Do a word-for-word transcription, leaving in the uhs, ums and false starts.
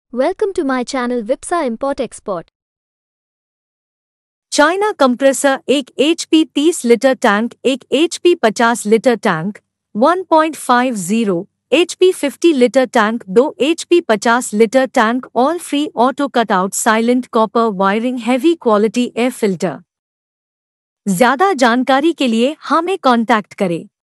Welcome to my channel Vipsa Import Export. China compressor एक HP तीस litre tank, एक HP पचास litre tank, one point five zero HP fifty litre tank, दो HP पचास litre tank, all free auto cutout, silent copper wiring, heavy quality air filter. ज्यादा जानकारी के लिए हमें कांटेक्ट करें।